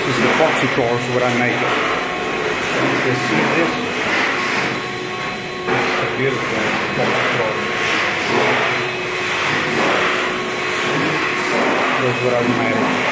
is the epoxy course what I make it. You can see this. This is a beautiful epoxy course. That's what I made.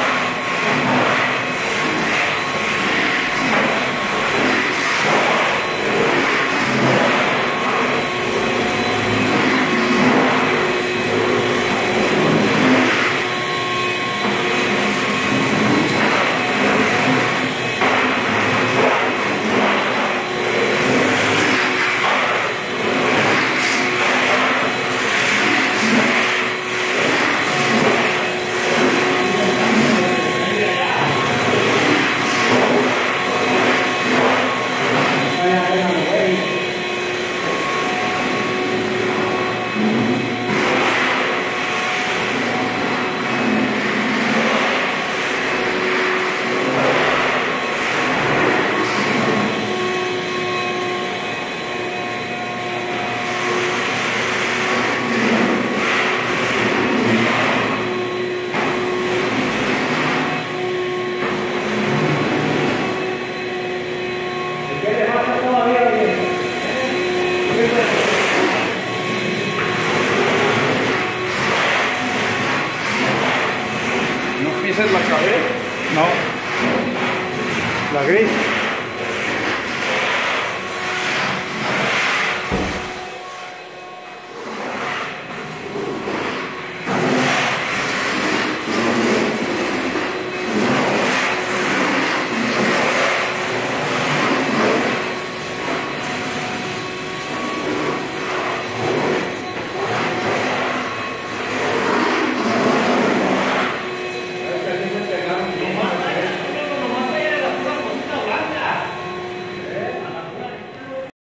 ¿No piensas la cabeza? No. La gris.